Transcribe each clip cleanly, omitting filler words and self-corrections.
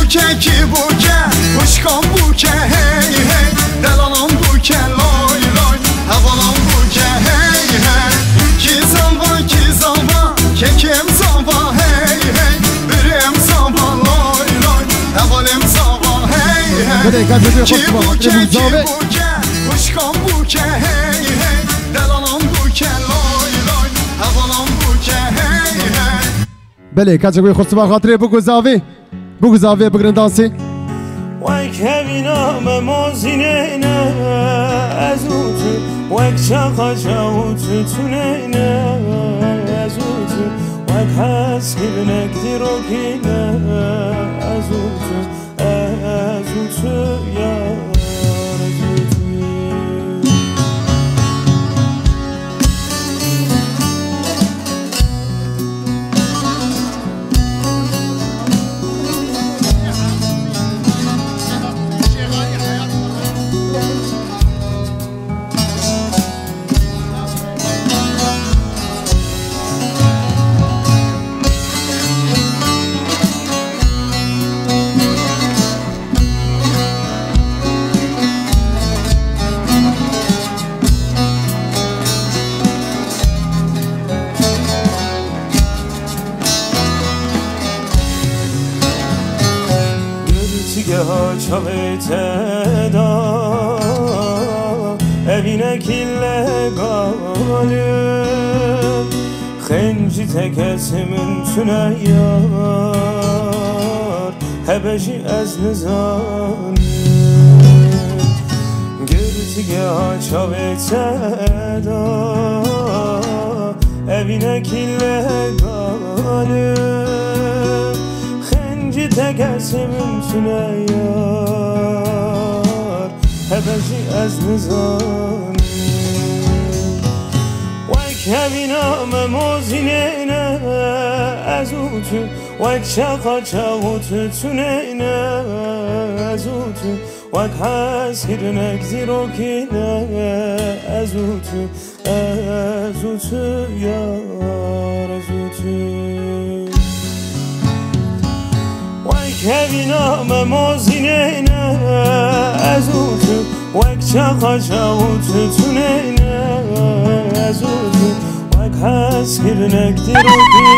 buke ki buke Uşkan buke hey hey Delanan buke loy loy Havalan buke hey hey Ki zalva Kekim zalva hey hey Birim zalva loy loy Havalim zalva hey hey Ki buke ki buke Uşkan buke hey hey Delanan buke loy loy Havalan buke hey hey بله کجا کوی خود سبا خاطره بگو زاویه بگرن دانسی وک هبینام موزینه نه از اوتو وک شاقا جاوتو تونه نه از اوتو وک هست گرنک دیروکی نه از اوتو یار Çavete evine killegalim Xenci tekesimin tüneyar Hebeşi ez nizanim Girtige çavete evine killegalim Xenci tekesimin tüneyar Hebeşi ez nizanim Vek heviname mozineyne ez utu Vek şaka çavutu tüneyne ez utu Vek heskirnek zirokine ez utu yar ez utu Keviname mozineyne ez utu Vek şaka çavutu tüneyne ez utu Vek heskirnek dirokine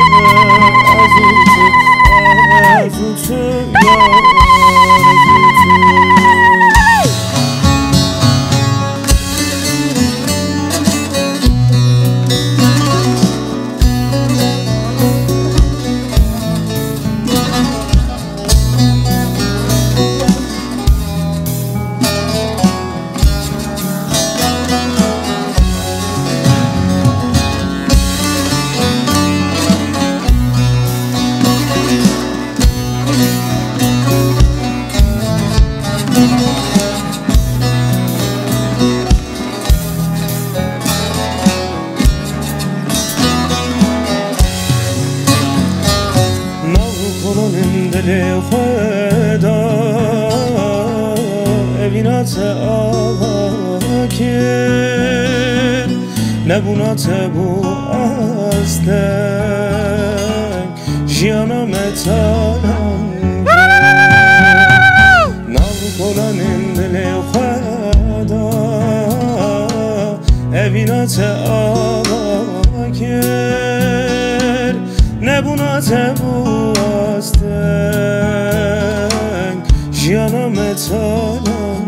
ez utu yar ez utu نبونات بو آستن جیانم تانم ناو کلان دل خدا اوینات آکر نبونات بو آستن جیانم تانم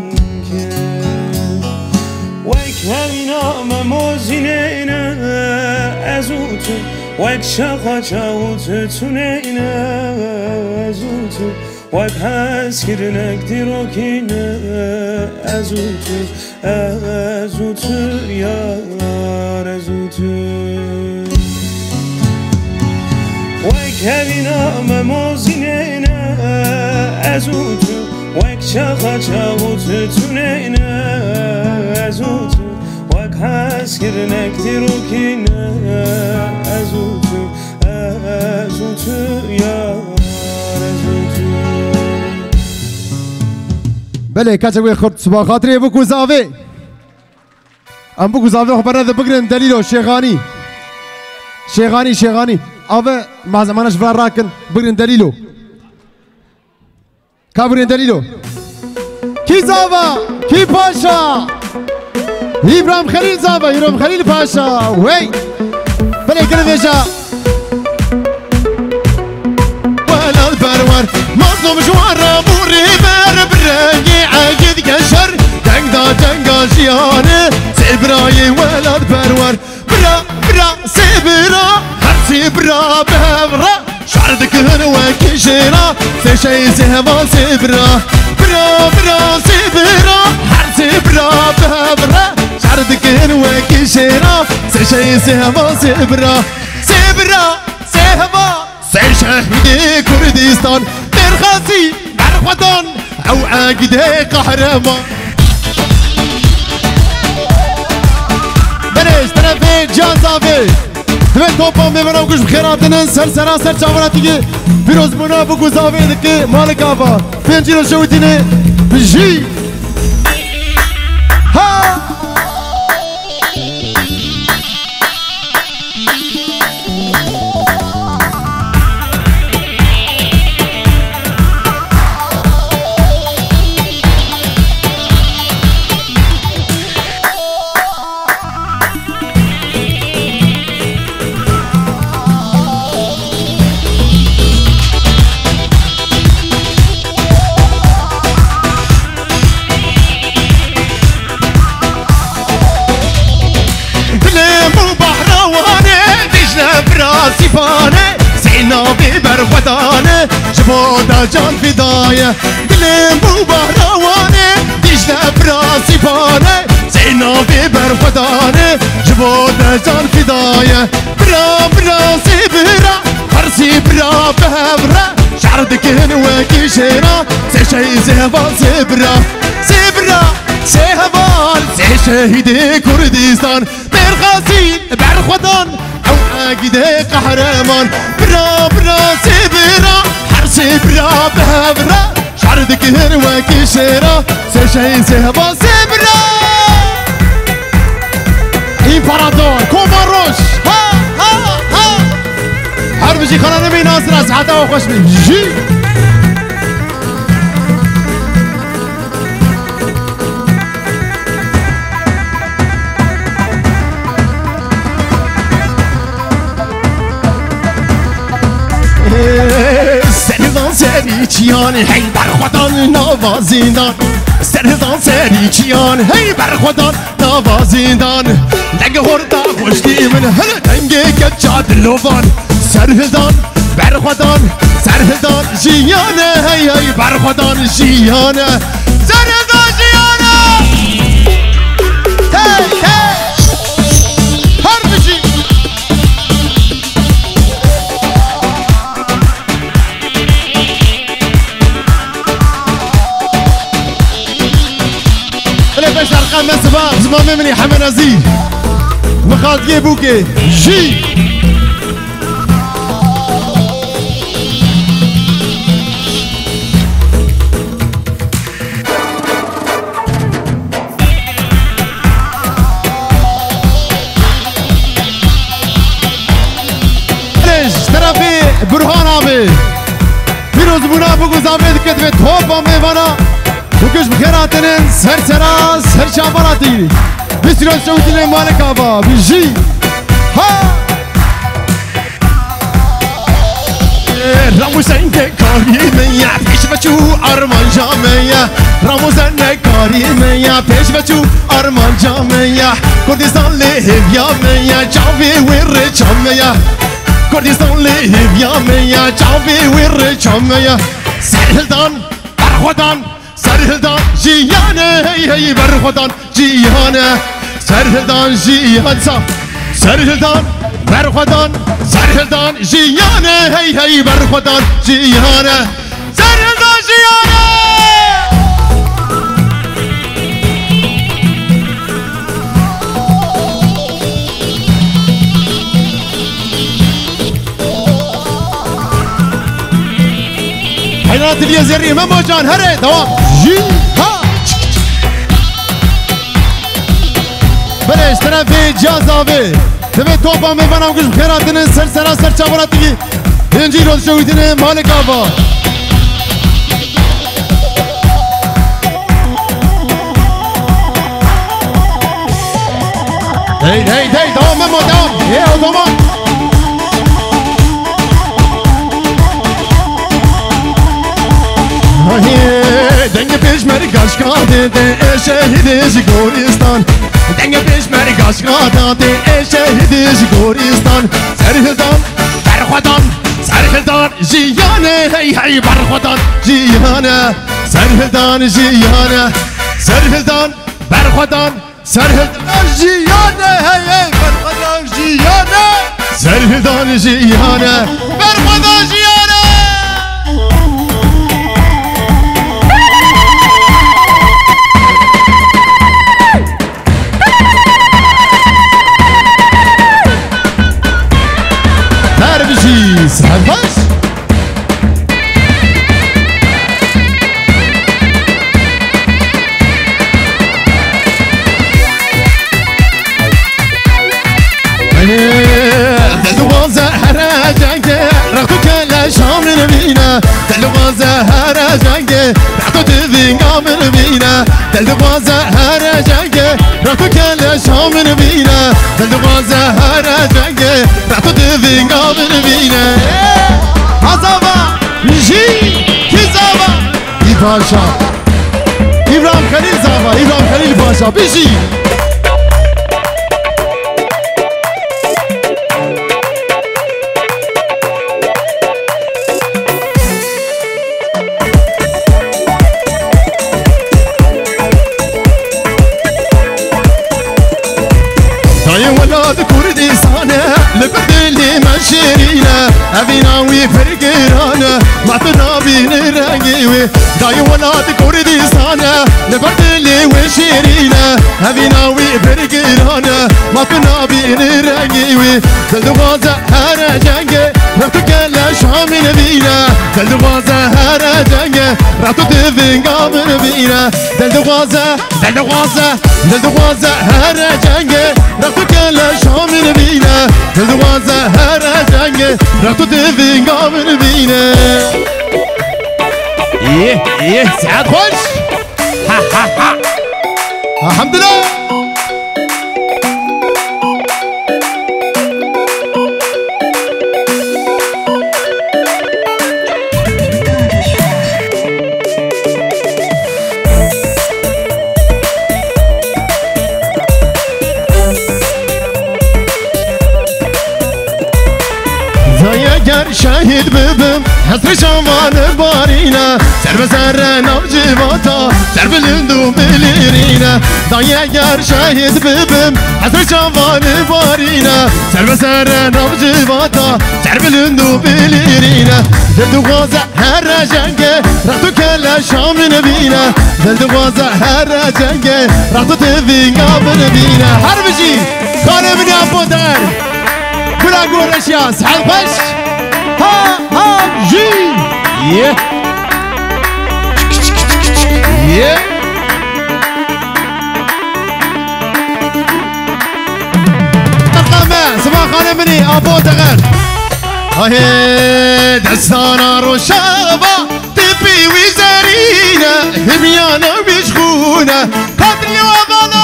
Keviname mozineyne ez utu Vek şaka çavutu tüneyne ez utu Vek heskirnek dirokine ez utu yar ez utu Vek keviname mozineyne ez utu Vek şaka çavutu tüneyne ez utu Vek heskirnek dirokine ez utu yar ez utu بله کچه کوی خود سبا خاطره بکو زاوی ام بکو زاوی خو برنده بگرن دلیلو شیغانی اوه ما زمانش فرار راکن بگرن دلیلو كابرين دليلو كي زابا كي باشا إبراهيم خليل زابا إبراهيم خليل باشا وي بلي كنا فيجا ولا البرور مظلوم جوار بوري بر برقي عقد كشر دنگا دنگا جيانه سبراي ولا البرور برا برا سبرا هرسي برا بهبرا شعردك هنوك جيرا سيشي زهبا سبرا برا برا سبرا هرسي برا بهبرا شعردك هنوك جيرا سيشي زهبا سبرا سبرا سهبا سيشهدي كردستان برخاسي برخوطان او عاقدي قهرمان بلش طرفي جان زافي تبي توبا ميمنا وكش بخيراتنا سلسلة سر شاوراتي فيروز منا بوكو زافي دكي مالك ابا فين جيرو شوتيني بجي ها سيفانه سينابي برخوتانه جبودا جان فدايه دلم بو بهروانه ديجنا براسي فانه سينابي برخوتانه جبودا جان فدايه برا براسي برا فرسي برا بهبرا شعردك هنوكي شيرا سيشي زهبال سبرا سبرا سهبال سيشهدي كردستان برخاسي برخوتان عاقدي قهرمان برا برا سبرا حرسي برا بهبرا شعردك هنوكي شيرا سيشي زهبا سبرا إمبراطور كوماروش ها ها ها حربجي خلنا نبي ناصر أسعاده وخوش من جي Serdan seni çiyan hey berxwadan navazindan Serdan seni çiyan hey berxwadan navazindan Denge horda hoşdi min hele denge geçad lovan Serdan berxwadan serdan jiyane hey hey berxwadan jiyane Serdan jiyane Hey hey Harbici باش ارقام سباق زمامي مني حمد عزيز مخاطيه بوكي جي ليش ترى في برهان ابي فيروز بونا بوكو زامد كتبت هوبا ميفانا وكش بخيراتن سر سراس سر شابراتي بسرو سوتي مالك ابا بيجي ها راموس انت كاريميا پیش بچو ارمان جاميا راموس انت كاريميا پیش بچو ارمان جاميا كردستان لهيا ميا جاوي ور جاميا كردستان لهيا ميا جاوي ور جاميا سرهلدان برخودان سرهدان جيانه هي هي برخودان جيانه سرهدان جيان صف سرهدان برخودان سرهدان جيانه هي هي برخودان جيانه سرهدان جيانه حينات اليزري ماما جان هري دوام جي ها بلش طرفي جازافي تبي توبا ميفانا وكش بخيراتنا سلسلة سر شابراتي هنجي روز شويتنا مالك ابا هی هی هی دوام دوام یه دوام دنگ پیشمری گشکاده ده شهیدش گورستان دنگ پیشمری گشکاده شهیدش گورستان سرهدان برخودان سرهدان جیانه هی هی برخودان جیانه سرهدان جیانه سرهدان برخودان سرهدان جیانه هی هی برخودان جیانه سرهدان جیانه برخودان جیانه سرباز دلوازه هر جنگه رختو کل شام نبینه دلوازه هر جنگه رختو دوینگام نبینه دلوازه هر جنگه رختو کل شام نبینه دلوازه هر جنگه رختو دوینگام نبینه Azava, Niji, Kizava, İbrahim İbrahim Khalil Zava, İbrahim Khalil Paşa, Biji. Dayı velad Kurdistan'e, lebedeli meşirine, evina vi fergirane, matna bin rengi vi. Dayı velad Kurdistan'e, lebedeli meşirine, evina vi fergirane, matna bin rengi vi. Delduvaza her cenge, raktu kelle şamin bine. Delduvaza her cenge, raktu devingam bine. Delduvaza, delduvaza, delduvaza her cenge, raktu kelle şamin bine. Delduvaza her cenge, raktu devingam bine. İyi, saat hoş. Ha ha ha. Alhamdulillah. شهید ببم حسر شوان بارینه سر به سر نوجواتا سر بلندو بلیرینه دایی اگر شهید ببم حسر شوان بارینه سر به سر نوجواتا سر بلندو بلیرینه دل دوازه هر جنگه رختو کل شام نبینه دل دوازه هر جنگه رختو توینگا بنبینه هر بجی کاره منی ابودر بلا گورشیا سحل پش Ha G Yeah Yeah تقامة صباح خانة مني أبو تغن هاي دستانا روشابا تبي وزارينا هميانا بيشخونا قدري وابانا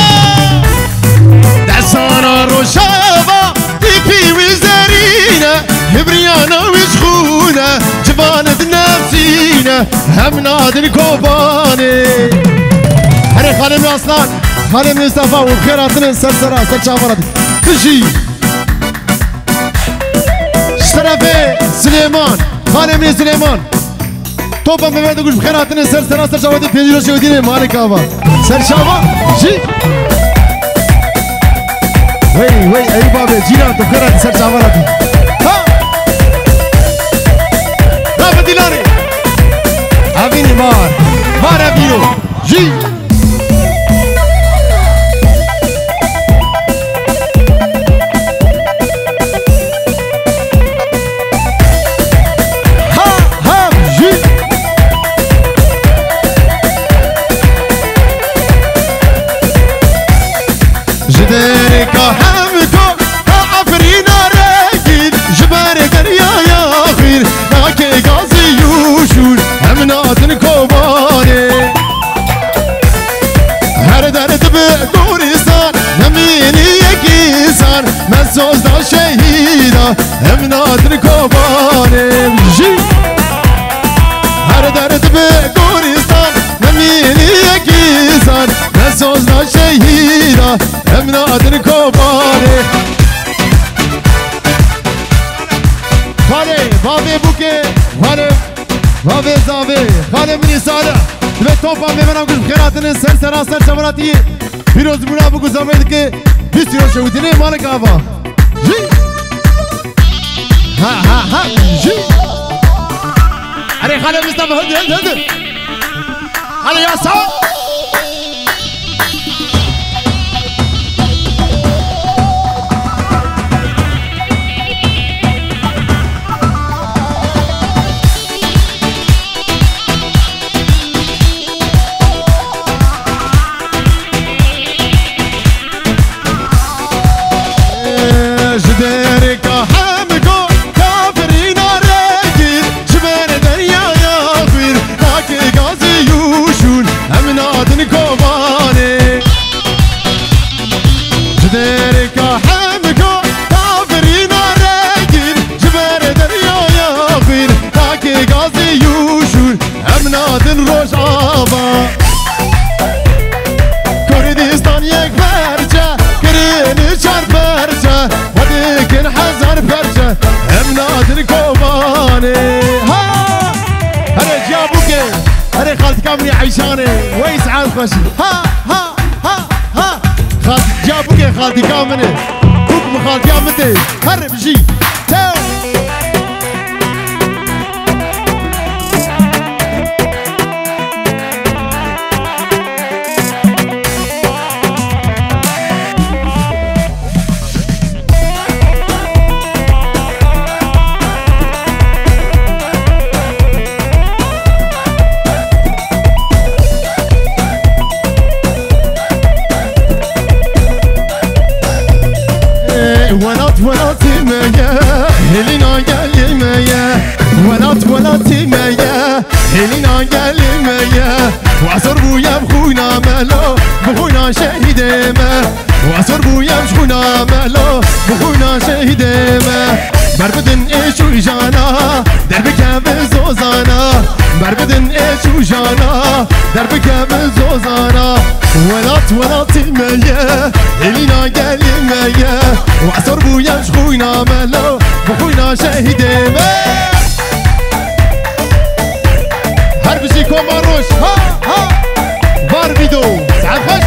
دستانا روشابا تبي وزارينا هبريانا وشخونا جبانة نفسينا هم نادر كوباني هري خالم أصلان خالم مصطفى وبخيراتنا سرسرة سرشامرات تجي شرفي سليمان خالم سليمان توبا مبعد وقول بخيراتنا سرسرة سرشامرات بيجي شودين مالك أبا سرشامة جي وي أي بابي جينا بخيرات سرشامرات ديلاري هافيني مار ابيو جي ها جي جديك همتو عفرينا رقي امنادن كوباني جي هر درد بگوریستان نمینی یکیزان نسوزنا شهیدا امنادن کوبانه خاله بابه بوکه خاله بابه زاوه خاله منی ساله به توپا میبرم کش بخیراتن سر سرا سر چمراتی پیروز بونا بگو زمید که بیستی رو شویتنه مالک آبا جی ها ها ها جی أري خالد مصطفى هد هلا يا صاح جدارك حامكو كافرين راجل شبان دريا يا خير لك غازي يوشون امنادن كوباني جدارك حامكو كافرين راجل شبان دريا يا خير لك غازي يوشون امنادن روجابا كردستان يك برجة كرين شار برجة وديكن حزر برجة امنادن كوباني ها هري جابوكي هري خالتي كامري عيشاني ويس عاد خشي ها ها ها ها خالتي جابوكي خالتي كامري بوك خالتي امتي هري بجي تاو ولات مايا هلينا قال مايا ولات مايا هلينا قال مايا وعصر بويا بخونا مالو بخونا شهيد ما وعصر بويا بخونا مالو بخونا شهيد ما بربدن ايش وجانا دربك بزوزانا بربدن ايش وجانا دربك بزوزانا ولات مايا هلينا قال مايا وعصر بويا بخونا مالو بخونا شهيد ما هربشي كوماروش ها ها باربيدو سعد خش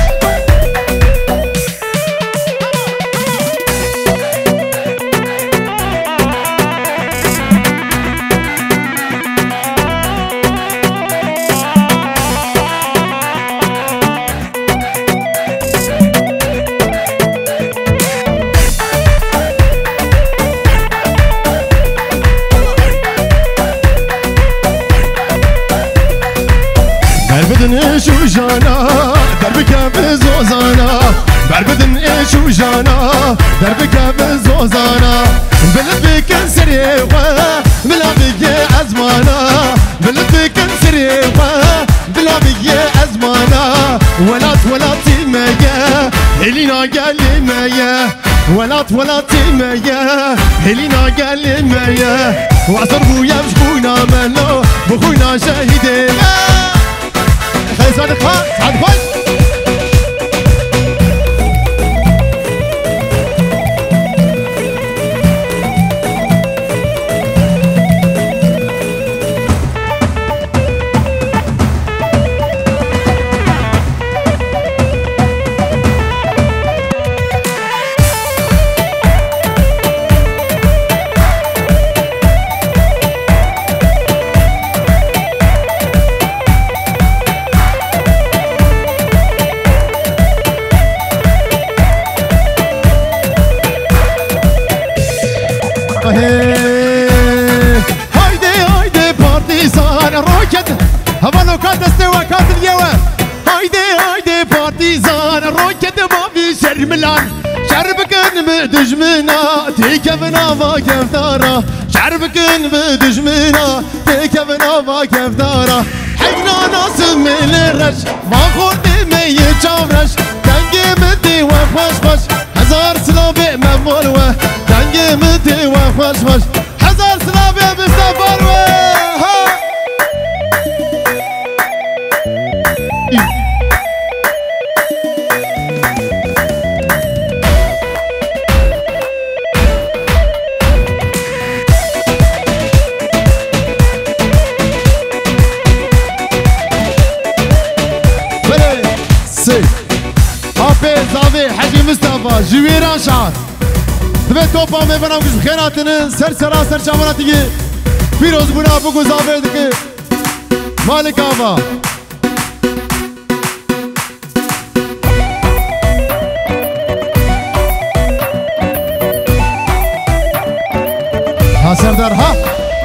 بربدن ايش وجانا دربك بزوزانا بربدن ايش وجانا دربك بزوزانا بلبك سريوة بلبك ازمانا بلبك سريوة بلبك ازمانا ولات مايا هلينا قال مايا ولات مايا هلينا قال مايا وعصر بويا بشكونا مالو بخونا شهيد صادق ها سعد فايز هايدي بارتيزان روكت هبانو كات استوى كات اليوم هايدي بارتيزان روكت ما في شرملان شربك بدجمنا تيكفنا ما كفتارا شربك بدجمنا تيكفنا ما كفتارا حقنا ناس من الرش ما خود مي جامرش دنگي مدي وخوش خوش هزار سلابي ممولوه دنگي متي وخوش خوش هزار سلامي مصطفى مصطفى جويران شعر دبي توبا مي بنام كش بخيراتن سرسرا سرچاماناتي فيروز بنا بو زاوير دك مالك آوا ها سردار ها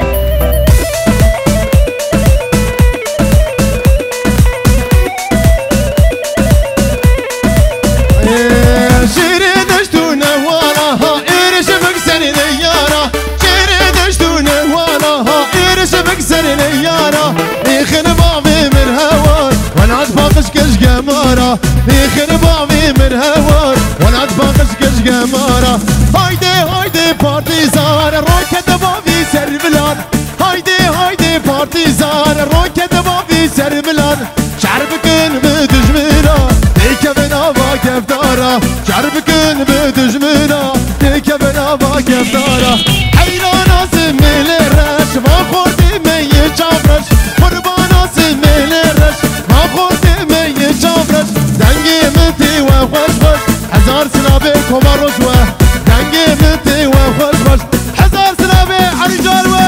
يخن بابي من هوار ولا تباقش كش قمارة هايدي هايدي بارتيزان روكت بابي سر بلاد هايدي هايدي بارتيزان روكت بابي سر بلاد شعربكن بدجمنا ديك بنا باكف دارا شعربكن بدجمنا ديك بنا باكف دارا حيرانا سميل الرش ما خوردي من يجابرش قربانا سميل الرش ما خوردي من يجابرش دنگی متی و خوش خوش هزار سنابه کمار روشوه دنگی متی و خوش خوش هزار سنابه علی جالوه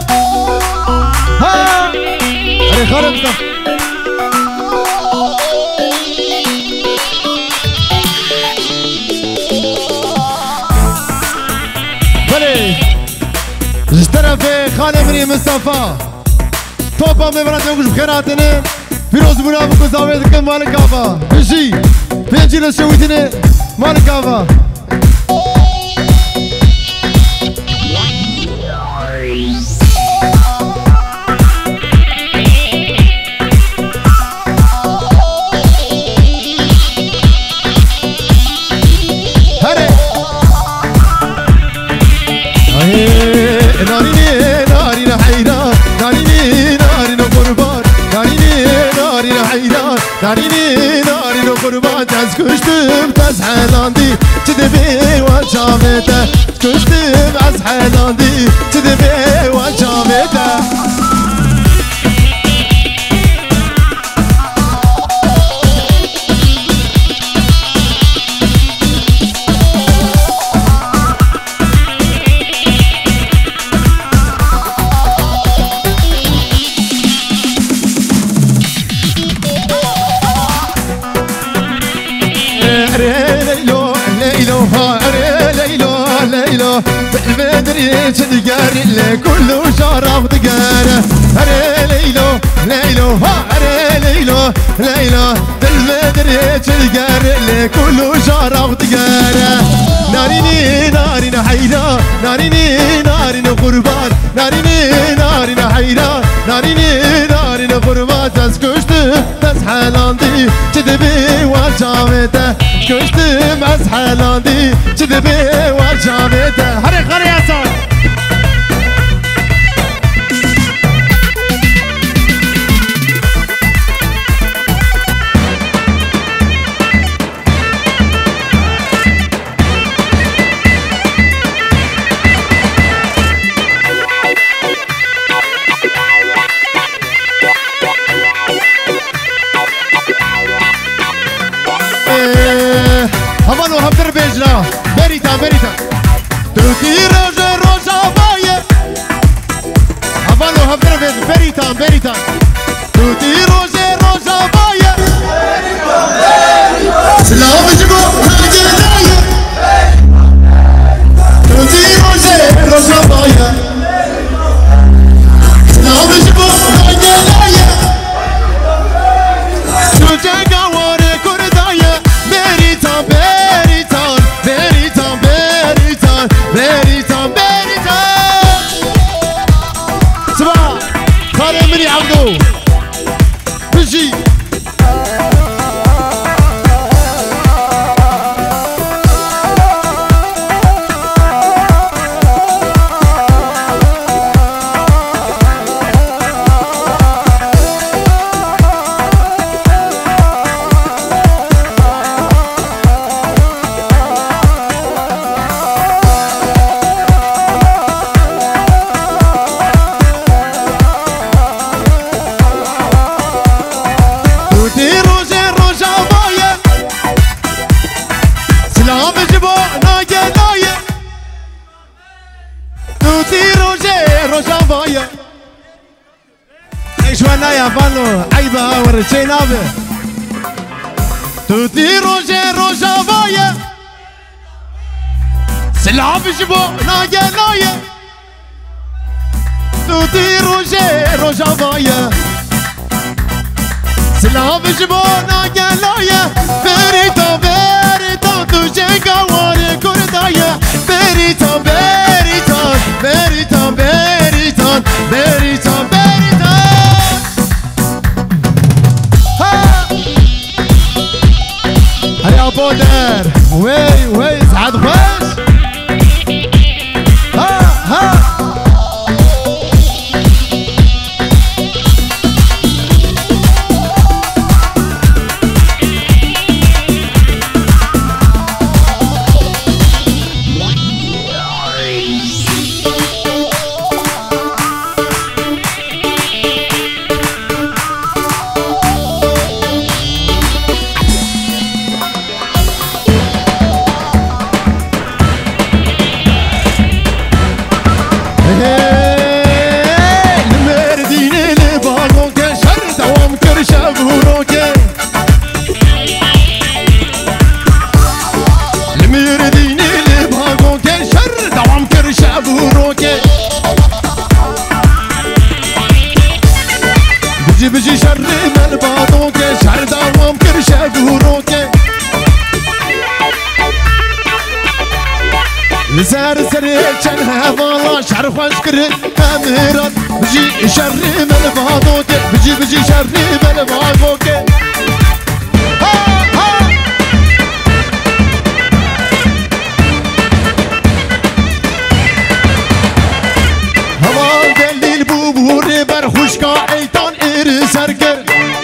ها علی خارم بزن بله جش طرف خانه منی مصطفى توبا میبرد یوگش بخیراتنه فیروز بونا بکن زاویه دکن مالک آفا بشی پینجی لشویتنه مالک آفا هره نارینی نارین حیران نارینی نارین قربان نارینی نارین حیران نارینی نارین قربان تز کشتم تز حلاندی چه دبی و جامده کشتم از حلاندی چه دبی و جامده بالمدري تدقاري اللي كله شرف دقاره هري ليلو ليلو هري ليلو ليلو بالمدري تدقاري اللي كله شرف دقاره ناريني نارين حيران ناريني نارين قربان ناريني نارين حيران ناريني نارين قربان تز كشتم تز حلاندي تدبي وجامته كشتم از حلاندي تدبي وجامته هري خري يا صار هوالو هفدر بيجنا بريتا بريتا توتي روجه روجا بايه هوالو هفدر بيجنا بريتا بريتا توتي روجه روجا بايه سلام جبو هاجي دايه توتي روجه روجا بايه سلام جبو هاجي دايه توجه قواري كردايه بريتا بريتا بريتا بريتا بريتا بريتا صباح خالي مني عبدو روجافايا ايشوانا يا فانو عيبها ورشي نابي توتي روجافايا سلعب جبو نايا نايا توتي روجافايا سلعب جبو نايا نايا بريتا بريتا توجي قواني كردايا بريتا بريتا بريتا بريتا بريتا بريتا ها هيا بودر وي سعد خوش ها بجي شر من بعضوك شهر دوام كرشه بوروك لسار سريتشن هفالا شهر خوش كرن اميران بجي شر من بعضوك بجي شر من بعضوك هوا دليل بوبوري برخوشكا ايتان سركر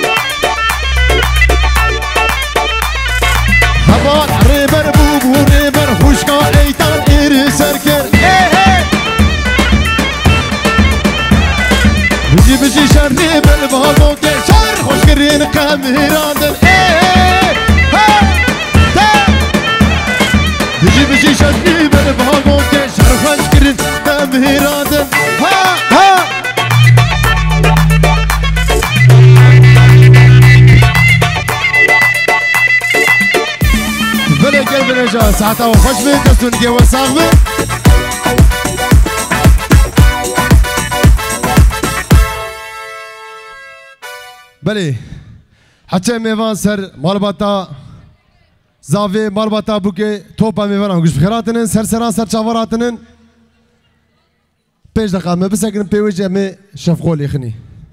هوا ريبر بوبو ريبر خوشكا ايتان اير سركر بجي شر بالبالو كي شر خوش كرين قميراندن بجي شر بالبالو كي شر خوش كرين قميراندن برجع ساعتها وخش بك دستون جوا صاغبه بله حتى ميوان سر مالباتا زاوی مالباتا بوكي توبا ميوان هم گوش بخيراتنن سر سران سر چاوراتنن 5 دقیقه ما بسكن بيوجه مي شفقول يخني